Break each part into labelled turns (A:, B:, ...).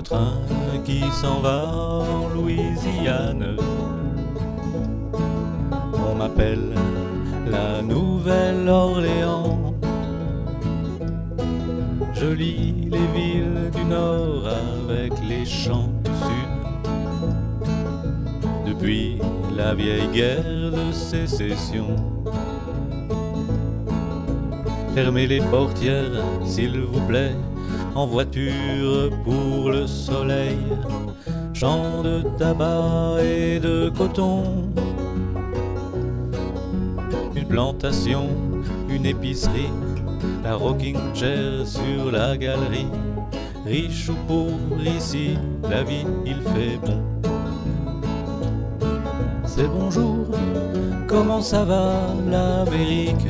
A: train qui s'en va en Louisiane. On m'appelle la Nouvelle-Orléans. Je lis les villes du Nord avec les champs du Sud. Depuis la vieille guerre de sécession. Fermez les portières, s'il vous plaît, en voiture pour le soleil. Champs de tabac et de coton. Une plantation, une épicerie, la rocking chair sur la galerie. Riche ou pauvre ici, la vie il fait bon. C'est bonjour, comment ça va l'Amérique?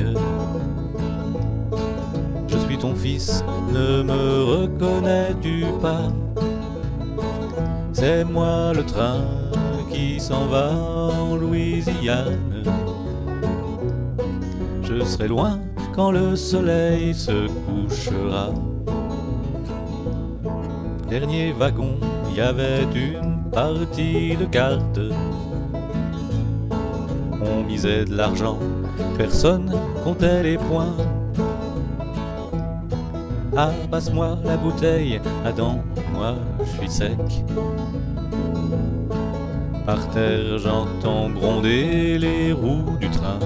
A: Je suis ton fils, ne me reconnais-tu pas? C'est moi le train qui s'en va en Louisiane. Je serai loin quand le soleil se couchera. Dernier wagon, il y avait une partie de cartes. On misait de l'argent, personne comptait les points. Ah, passe-moi la bouteille, attends, moi je suis sec. Par terre, j'entends gronder les roues du train.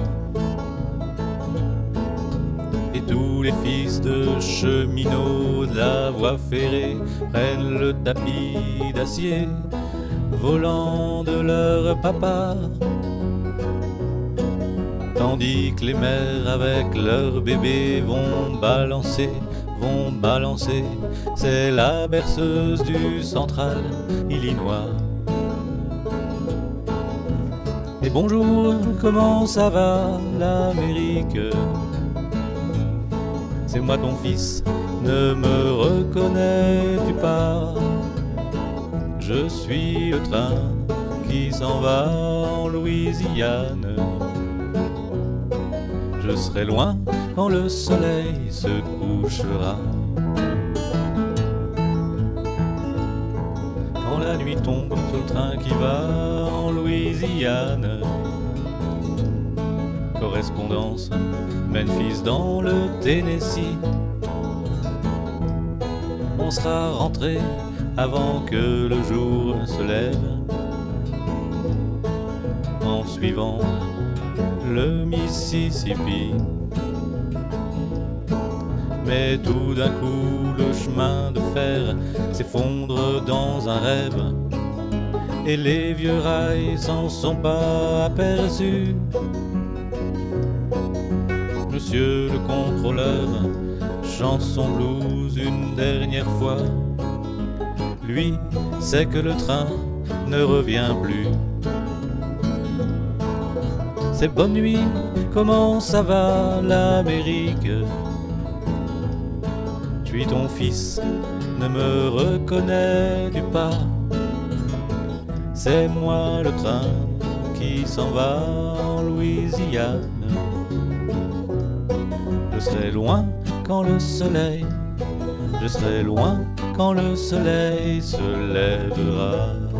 A: Et tous les fils de cheminots de la voie ferrée prennent le tapis d'acier, volant de leur papa. Tandis que les mères avec leurs bébés vont balancer, c'est la berceuse du central Illinois. Et bonjour, comment ça va l'Amérique? C'est moi ton fils, ne me reconnais-tu pas? Je suis le train qui s'en va en Louisiane. Je serai loin quand le soleil se couchera. Quand la nuit tombe sur le train qui va en Louisiane. Correspondance, Memphis dans le Tennessee. On sera rentré avant que le jour se lève, en suivant le Mississippi. Mais tout d'un coup le chemin de fer s'effondre dans un rêve, et les vieux rails s'en sont pas aperçus. Monsieur le contrôleur chante son blues une dernière fois. Lui sait que le train ne revient plus. C'est bonne nuit, comment ça va l'Amérique? Je suis ton fils, ne me reconnais-tu pas? C'est moi le train qui s'en va en Louisiane. Je serai loin quand le soleil, je serai loin quand le soleil se lèvera.